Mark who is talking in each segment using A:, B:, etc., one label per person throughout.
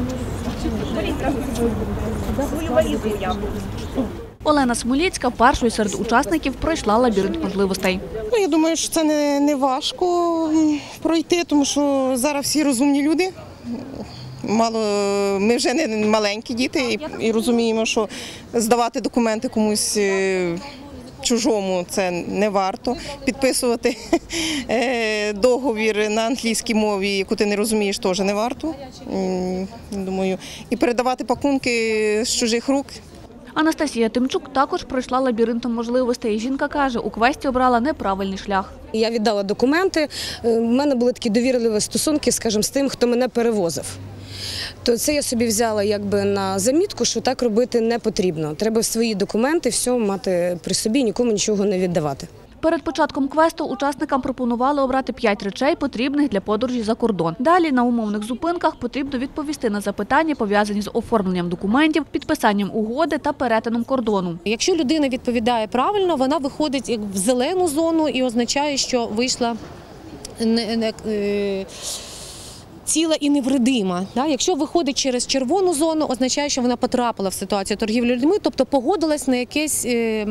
A: Олена Смоліцька першою серед учасників пройшла лабіринт можливостей.
B: Я думаю, що це не важко пройти, тому що зараз всі розумні люди. Ми вже не маленькі діти і розуміємо, що здавати документи комусь чужому це не варто. Підписувати договір на англійській мові, яку ти не розумієш, теж не варто. Думаю, і передавати пакунки з чужих рук.
A: Анастасія Тимчук також пройшла лабіринтом можливостей. Жінка каже, у квесті обрала неправильний шлях.
C: Я віддала документи, в мене були такі довірливі стосунки, скажімо, з тим, хто мене перевозив. То це я собі взяла якби на замітку, що так робити не потрібно. Треба свої документи, все мати при собі, нікому нічого не віддавати.
A: Перед початком квесту учасникам пропонували обрати 5 речей, потрібних для подорожі за кордон. Далі на умовних зупинках потрібно відповісти на запитання, пов'язані з оформленням документів, підписанням угоди та перетином кордону.
D: Якщо людина відповідає правильно, вона виходить в зелену зону і означає, що вийшла ціла і невредима. Якщо виходить через червону зону, означає, що вона потрапила в ситуацію торгівлі людьми, тобто погодилась на якусь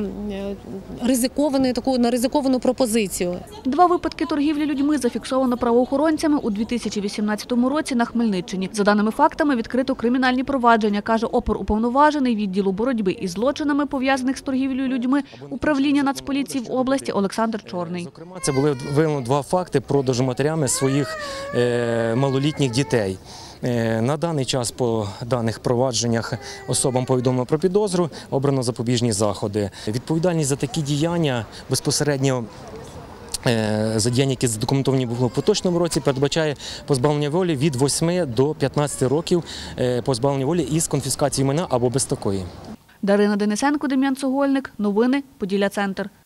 D: ризиковану пропозицію.
A: 2 випадки торгівлі людьми зафіксовано правоохоронцями у 2018 році на Хмельниччині. За даними фактами, відкрито кримінальні провадження, каже оперуповноважений відділу боротьби із злочинами, пов'язаних з торгівлею людьми, управління Нацполіції в області Олександр Чорний.
E: Зокрема, це були виявлено 2 факти продажу матерями своїх малолітніх дітей. На даний час по даних провадженнях особам повідомлено про підозру, обрано запобіжні заходи. Відповідальність за такі діяння безпосередньо за діяння, які задокументовані були в поточному році, передбачає позбавлення волі від 8 до 15 років позбавлення волі із конфіскацією майна або без такої.
A: Дарина Денисенко, Дем'ян Цегольник. Новини Поділля Центр.